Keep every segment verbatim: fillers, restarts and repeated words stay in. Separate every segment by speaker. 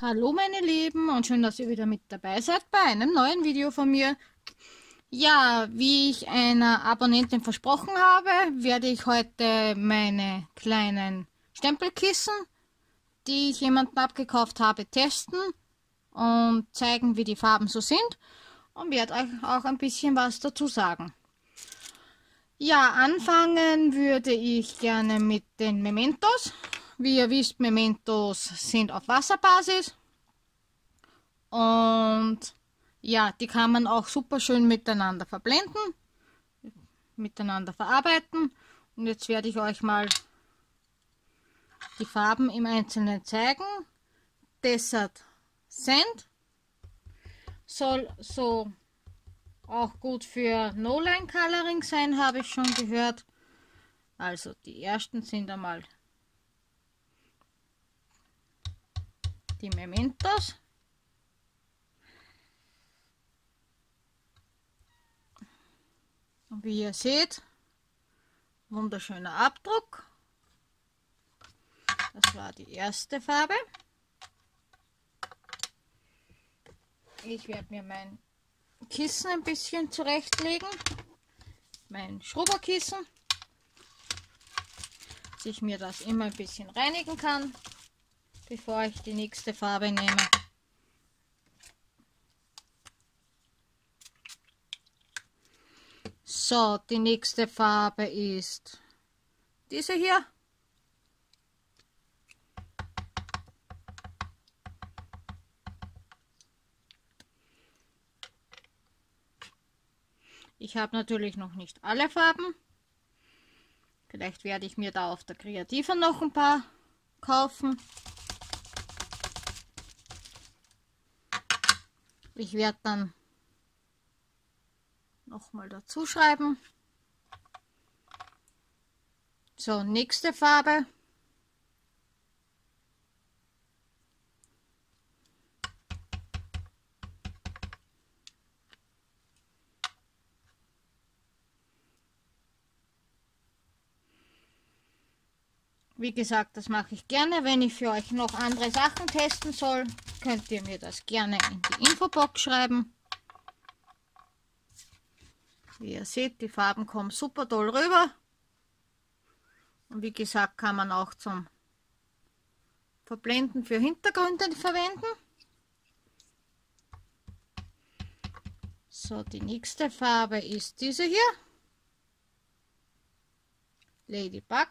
Speaker 1: Hallo meine Lieben und schön, dass ihr wieder mit dabei seid bei einem neuen Video von mir. Ja, wie ich einer Abonnentin versprochen habe, werde ich heute meine kleinen Stempelkissen, die ich jemandem abgekauft habe, testen und zeigen, wie die Farben so sind und werde euch auch ein bisschen was dazu sagen. Ja, anfangen würde ich gerne mit den Mementos. Wie ihr wisst, Mementos sind auf Wasserbasis und ja, die kann man auch super schön miteinander verblenden, miteinander verarbeiten. Und jetzt werde ich euch mal die Farben im Einzelnen zeigen. Desert Sand soll so auch gut für No-Line Coloring sein, habe ich schon gehört. Also die ersten sind einmal die Mementos. Und wie ihr seht, wunderschöner Abdruck. Das war die erste Farbe. Ich werde mir mein Kissen ein bisschen zurechtlegen. Mein Schrubberkissen. Dass ich mir das immer ein bisschen reinigen kann, bevor ich die nächste Farbe nehme. So, die nächste Farbe ist diese hier. Ich habe natürlich noch nicht alle Farben. Vielleicht werde ich mir da auf der Kreativen noch ein paar kaufen. Ich werde dann noch mal dazu schreiben. So, nächste Farbe. Wie gesagt, das mache ich gerne. Wenn ich für euch noch andere Sachen testen soll, könnt ihr mir das gerne in die Infobox schreiben. Wie ihr seht, die Farben kommen super toll rüber. Und wie gesagt, kann man auch zum Verblenden für Hintergründe verwenden. So, die nächste Farbe ist diese hier. Ladybug.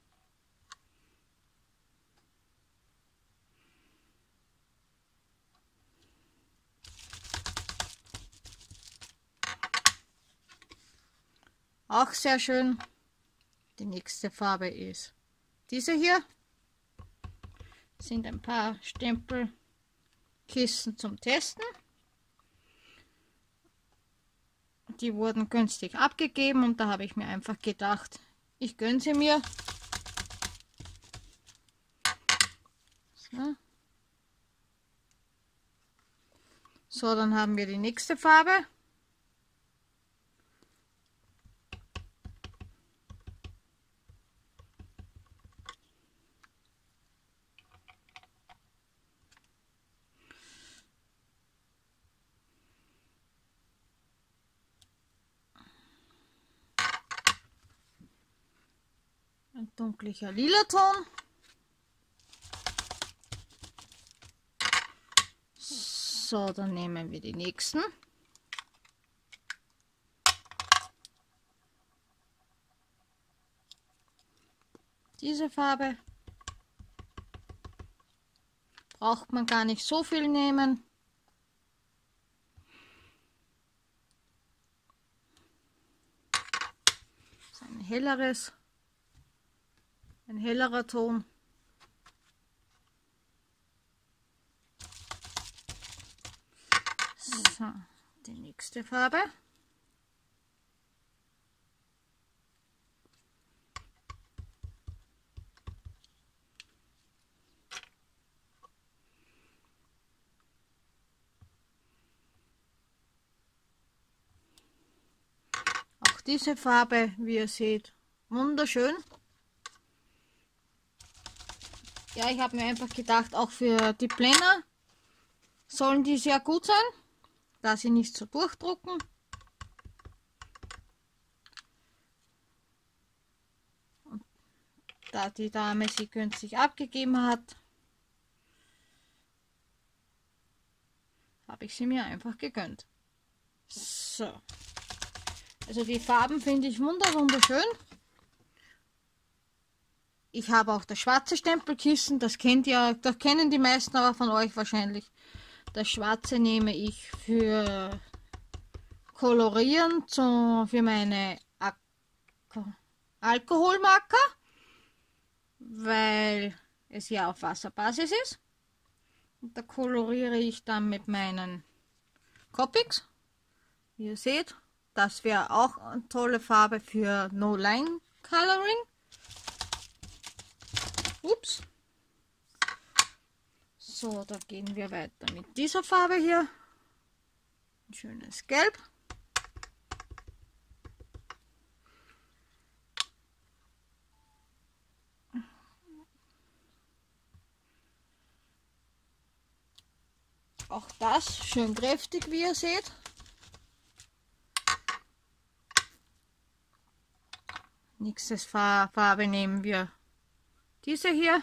Speaker 1: Auch sehr schön. Die nächste Farbe ist diese hier. Das sind ein paar Stempelkissen zum Testen. Die wurden günstig abgegeben und da habe ich mir einfach gedacht, ich gönne sie mir. So. So, dann haben wir die nächste Farbe. Ein dunklicher lila Ton. So, dann nehmen wir die nächsten. Diese Farbe. Braucht man gar nicht so viel nehmen. Das ist ein helleres. Ein hellerer Ton. So, die nächste Farbe. Auch diese Farbe, wie ihr seht, wunderschön. Ja, ich habe mir einfach gedacht, auch für die Pläne sollen die sehr gut sein, da sie nicht so durchdrucken. Und da die Dame sie günstig abgegeben hat, habe ich sie mir einfach gegönnt. So. Also die Farben finde ich wunderschön. Ich habe auch das schwarze Stempelkissen, das kennt ihr, das kennen die meisten aber von euch wahrscheinlich. Das schwarze nehme ich für Kolorieren, zu, für meine Ak Alkoholmarker, weil es ja auf Wasserbasis ist. Und da koloriere ich dann mit meinen Copics. Wie ihr seht, das wäre auch eine tolle Farbe für No Line Coloring. Ups. So, da gehen wir weiter mit dieser Farbe hier. Ein schönes Gelb. Auch das schön kräftig, wie ihr seht. Nächstes Farbe nehmen wir diese hier.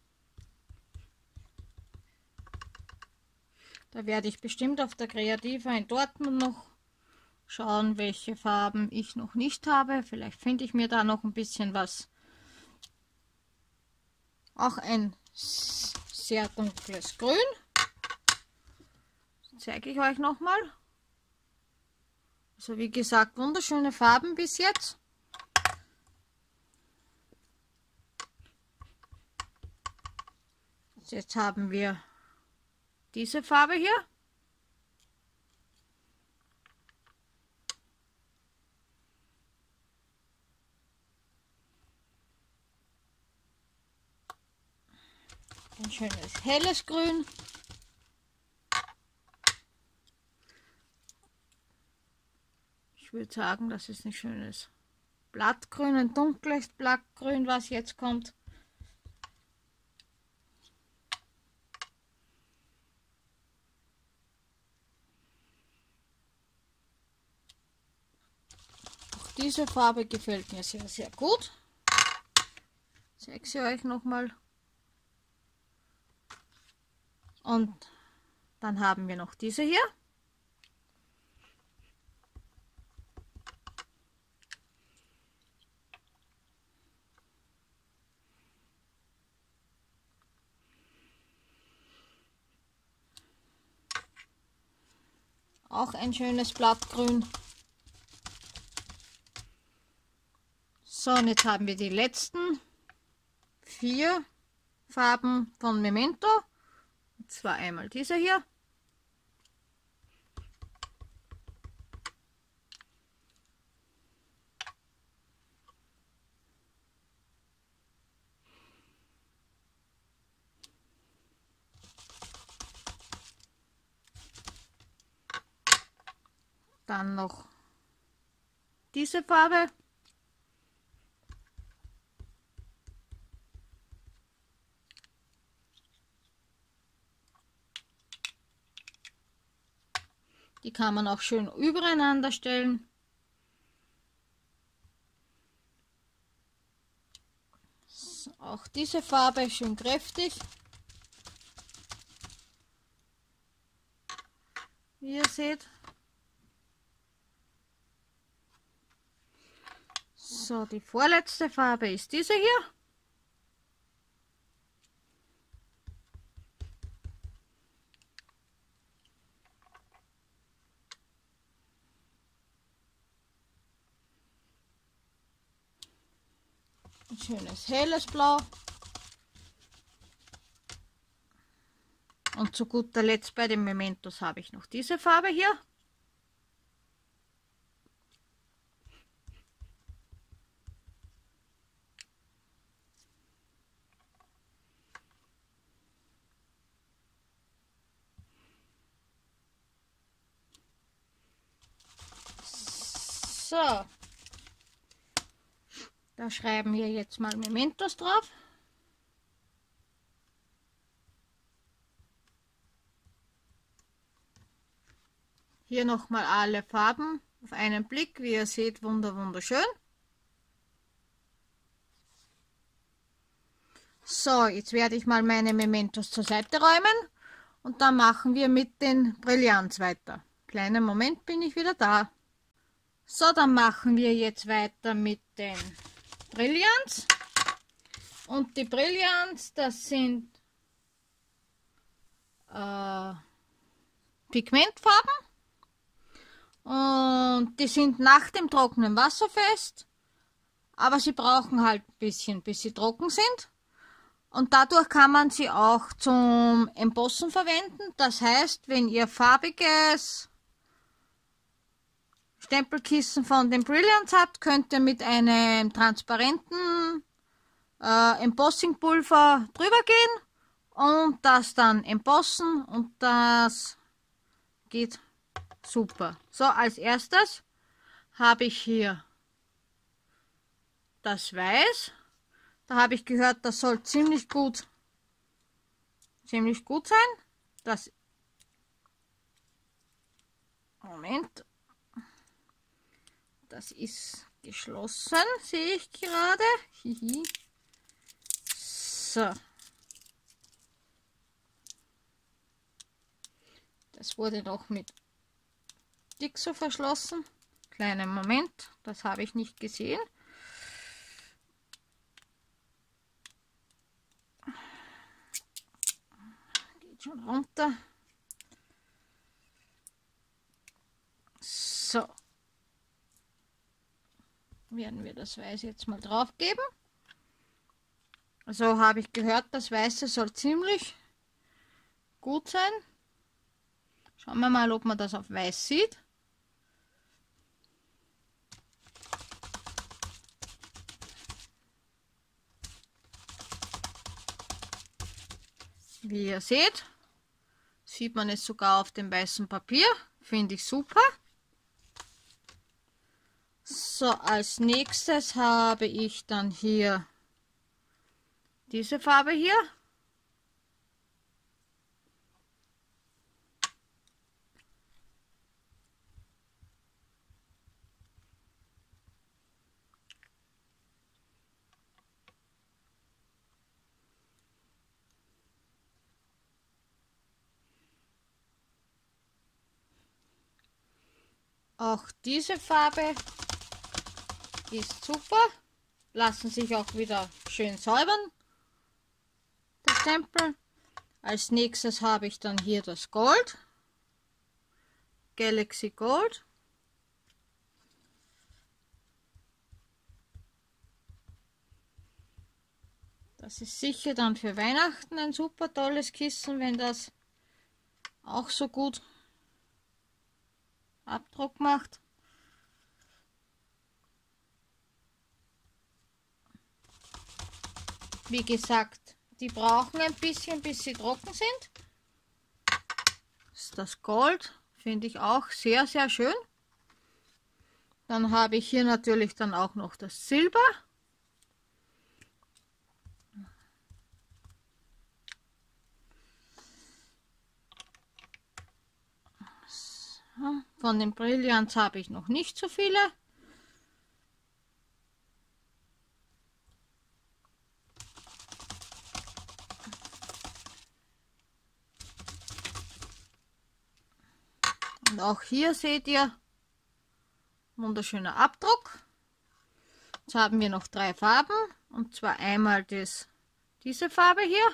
Speaker 1: Da werde ich bestimmt auf der Kreativa in Dortmund noch schauen, welche Farben ich noch nicht habe. Vielleicht finde ich mir da noch ein bisschen was. Auch ein sehr dunkles Grün. Das zeige ich euch nochmal. Also wie gesagt, wunderschöne Farben bis jetzt. Jetzt haben wir diese Farbe hier. Ein schönes helles Grün. Ich würde sagen, das ist ein schönes Blattgrün, ein dunkles Blattgrün, was jetzt kommt. Diese Farbe gefällt mir sehr, sehr gut. Ich zeige sie euch nochmal. Und dann haben wir noch diese hier. Auch ein schönes Blattgrün. So, und jetzt haben wir die letzten vier Farben von Memento. Und zwar einmal diese hier. Dann noch diese Farbe. Die kann man auch schön übereinander stellen. So, auch diese Farbe schön kräftig. Wie ihr seht. So, die vorletzte Farbe ist diese hier. Ein schönes helles Blau. Und zu guter Letzt bei den Mementos habe ich noch diese Farbe hier. So. Da schreiben wir jetzt mal Mementos drauf. Hier nochmal alle Farben auf einen Blick, wie ihr seht, wunder wunderschön. So, jetzt werde ich mal meine Mementos zur Seite räumen und dann machen wir mit den Brillanz weiter. Kleinen Moment, bin ich wieder da. So, dann machen wir jetzt weiter mit den Brillanz. Und die Brillanz, das sind äh, Pigmentfarben. Und die sind nach dem Trocknen wasserfest, aber sie brauchen halt ein bisschen, bis sie trocken sind. Und dadurch kann man sie auch zum Embossen verwenden. Das heißt, wenn ihr farbiges Stempelkissen von den Brilliance habt, könnt ihr mit einem transparenten äh, Embossingpulver drüber gehen und das dann embossen und das geht super. So, als erstes habe ich hier das Weiß. Da habe ich gehört, das soll ziemlich gut, ziemlich gut sein. Das, Moment, das ist geschlossen, sehe ich gerade. Hihi. So. Das wurde noch mit Dixo verschlossen. Kleinen Moment, das habe ich nicht gesehen. Geht schon runter. So. Werden wir das Weiß jetzt mal drauf geben. Also habe ich gehört, das Weiße soll ziemlich gut sein. Schauen wir mal, ob man das auf Weiß sieht. Wie ihr seht, sieht man es sogar auf dem weißen Papier. Finde ich super. So, als nächstes habe ich dann hier diese Farbe hier. Auch diese Farbe ist super. Lassen sich auch wieder schön säubern, der Stempel. Als nächstes habe ich dann hier das Gold. Galaxy Gold. Das ist sicher dann für Weihnachten ein super tolles Kissen, wenn das auch so gut Abdruck macht. Wie gesagt, die brauchen ein bisschen, bis sie trocken sind. Das ist das Gold, finde ich auch sehr, sehr schön. Dann habe ich hier natürlich dann auch noch das Silber. So, von den Brillanz habe ich noch nicht so viele. Und auch hier seht ihr, wunderschöner Abdruck. Jetzt haben wir noch drei Farben, und zwar einmal das, diese Farbe hier.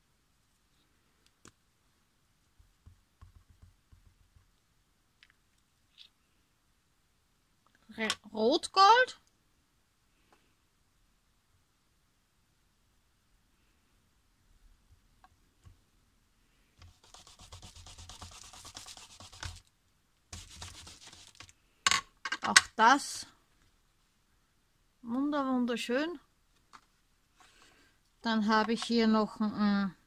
Speaker 1: Rot-Gold. Auch das wunder wunderschön. Dann habe ich hier noch ein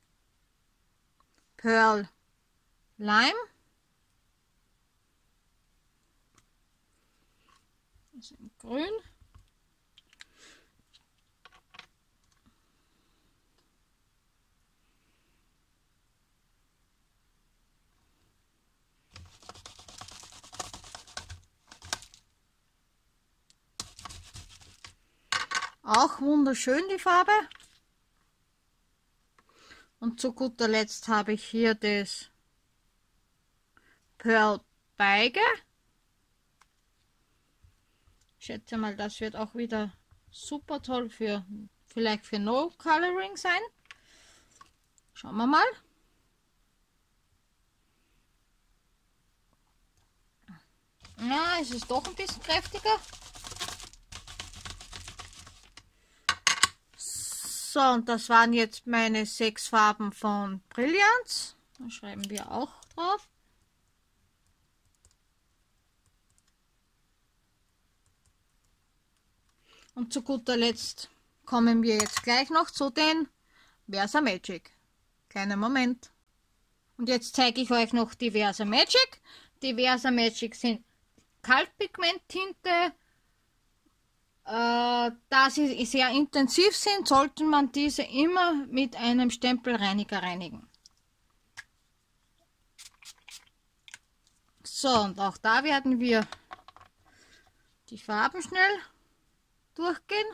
Speaker 1: Pearl Lime. Das ist in grün. Auch wunderschön die Farbe. Und zu guter Letzt habe ich hier das Pearl Beige. Ich schätze mal, das wird auch wieder super toll für vielleicht für No Coloring sein. Schauen wir mal. Ja, es ist doch ein bisschen kräftiger. So, und das waren jetzt meine sechs Farben von Brilliance. Da schreiben wir auch drauf. Und zu guter Letzt kommen wir jetzt gleich noch zu den Versamagic. Kleinen Moment. Und jetzt zeige ich euch noch die Versamagic. Die Versamagic sind Kaltpigmenttinte. Äh, da sie sehr intensiv sind, sollte man diese immer mit einem Stempelreiniger reinigen. So, und auch da werden wir die Farben schnell durchgehen.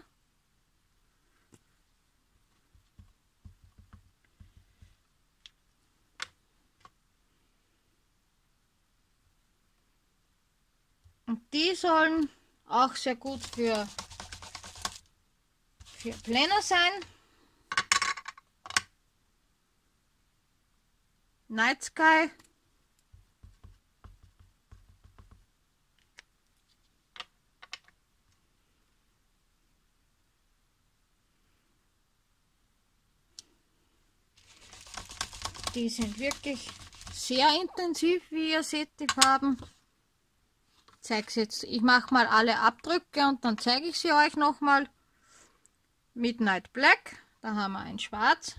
Speaker 1: Und die sollen auch sehr gut für, für Planner sein. Night Sky. Die sind wirklich sehr intensiv, wie ihr seht, die Farben. Ich zeige jetzt, ich mache mal alle Abdrücke und dann zeige ich sie euch nochmal. Midnight Black, da haben wir ein Schwarz.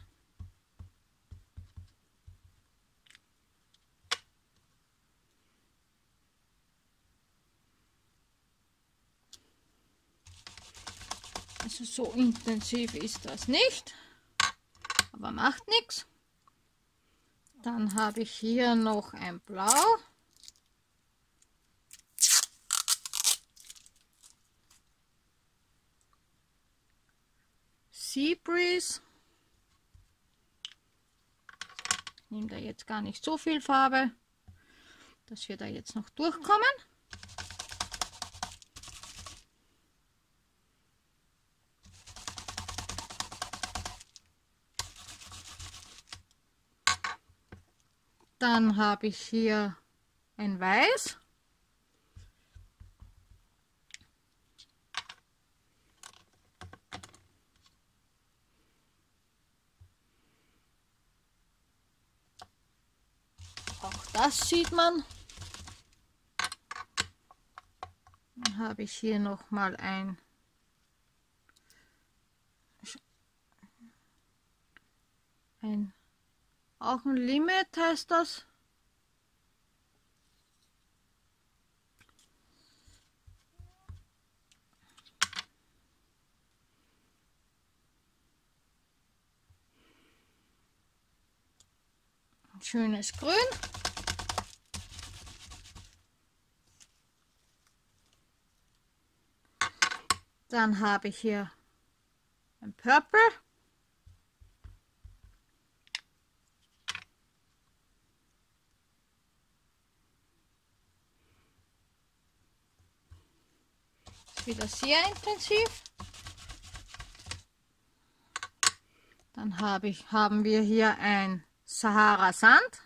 Speaker 1: Also so intensiv ist das nicht, aber macht nichts. Dann habe ich hier noch ein Blau. Sea Breeze. Ich nehme da jetzt gar nicht so viel Farbe, dass wir da jetzt noch durchkommen. Dann habe ich hier ein Weiß. Auch das sieht man. Dann habe ich hier noch mal ein ein auch ein Limit heißt das. Ein schönes Grün. Dann habe ich hier ein Purple. Wieder sehr intensiv. Dann habe ich, haben wir hier ein Sahara Sand.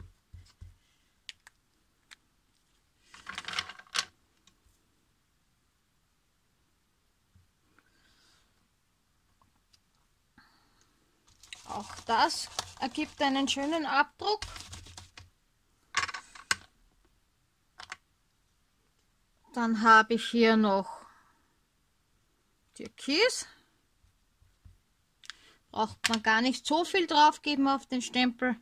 Speaker 1: Auch das ergibt einen schönen Abdruck. Dann habe ich hier noch Türkis. Braucht man gar nicht so viel drauf geben auf den Stempel.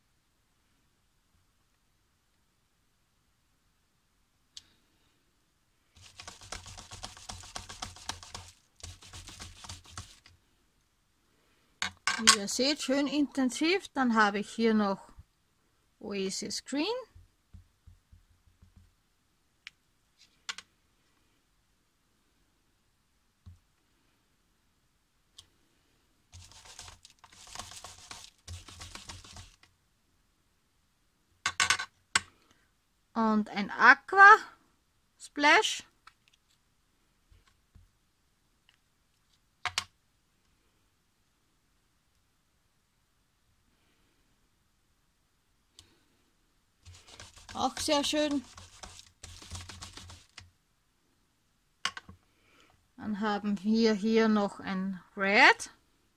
Speaker 1: Wie ihr seht, schön intensiv. Dann habe ich hier noch Oasis Green. und ein Aqua Splash. Auch sehr schön. Dann haben wir hier noch ein Red.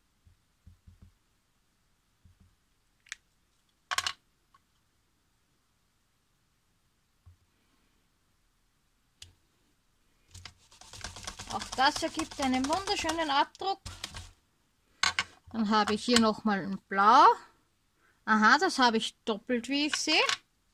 Speaker 1: Auch das ergibt einen wunderschönen Abdruck. Dann habe ich hier noch mal ein Blau. Aha, das habe ich doppelt, wie ich sehe.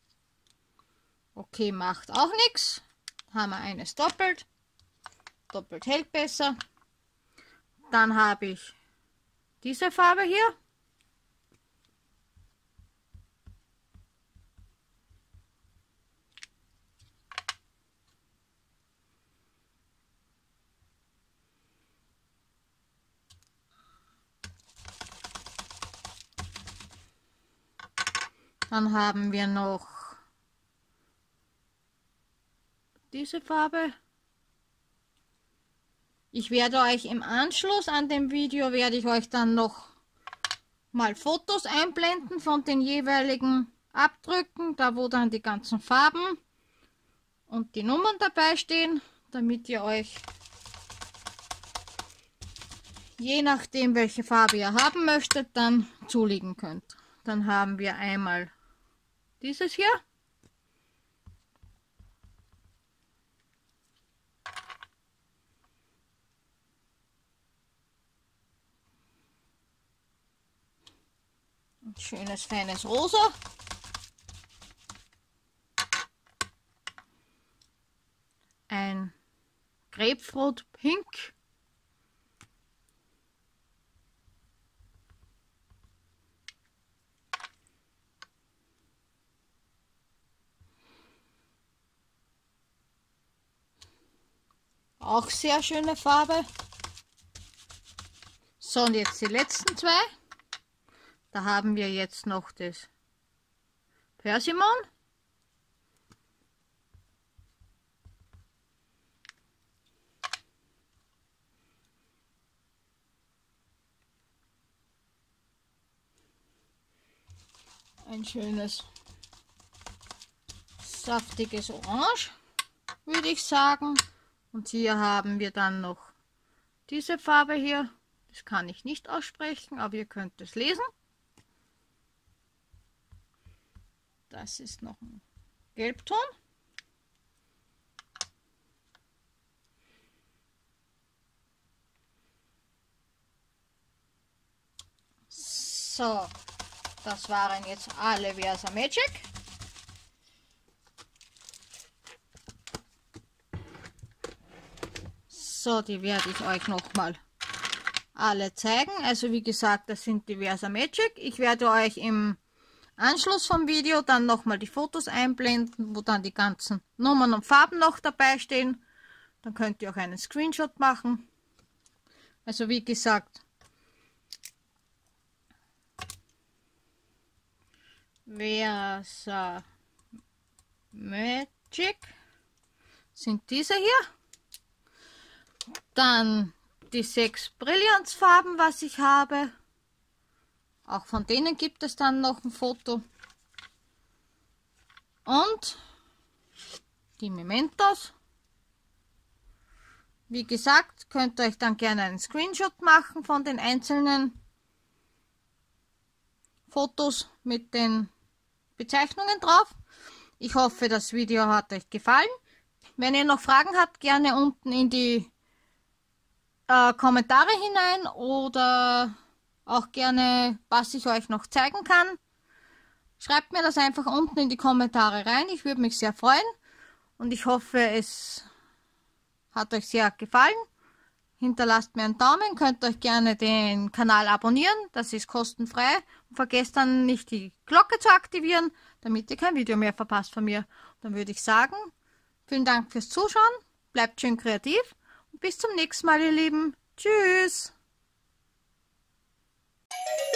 Speaker 1: Okay, macht auch nichts. Haben wir eines doppelt. Doppelt hält besser. Dann habe ich diese Farbe hier. Dann haben wir noch diese Farbe. Ich werde euch im Anschluss an dem Video, werde ich euch dann noch mal Fotos einblenden von den jeweiligen Abdrücken, da wo dann die ganzen Farben und die Nummern dabei stehen, damit ihr euch, je nachdem welche Farbe ihr haben möchtet, dann zulegen könnt. Dann haben wir einmal dieses hier. Ein schönes, feines Rosa. Ein Grapefruit Pink. Auch sehr schöne Farbe. So, und jetzt die letzten zwei. Da haben wir jetzt noch das Persimmon. Ein schönes, saftiges Orange, würde ich sagen. Und hier haben wir dann noch diese Farbe hier. Das kann ich nicht aussprechen, aber ihr könnt es lesen. Das ist noch ein Gelbton. So, das waren jetzt alle Versamagic. So, die werde ich euch noch mal alle zeigen. Also wie gesagt, das sind die Versamagic. Ich werde euch im Anschluss vom Video dann nochmal die Fotos einblenden, wo dann die ganzen Nummern und Farben noch dabei stehen. Dann könnt ihr auch einen Screenshot machen. Also wie gesagt, Versamagic sind diese hier. Dann die sechs Brillanzfarben, was ich habe. Auch von denen gibt es dann noch ein Foto. Und die Mementos. Wie gesagt, könnt ihr euch dann gerne einen Screenshot machen von den einzelnen Fotos mit den Bezeichnungen drauf. Ich hoffe, das Video hat euch gefallen. Wenn ihr noch Fragen habt, gerne unten in die äh, Kommentare hinein oder auch gerne, was ich euch noch zeigen kann. Schreibt mir das einfach unten in die Kommentare rein. Ich würde mich sehr freuen. Und ich hoffe, es hat euch sehr gefallen. Hinterlasst mir einen Daumen. Könnt euch gerne den Kanal abonnieren. Das ist kostenfrei. Und vergesst dann nicht die Glocke zu aktivieren, damit ihr kein Video mehr verpasst von mir. Dann würde ich sagen, vielen Dank fürs Zuschauen. Bleibt schön kreativ. Und bis zum nächsten Mal, ihr Lieben. Tschüss.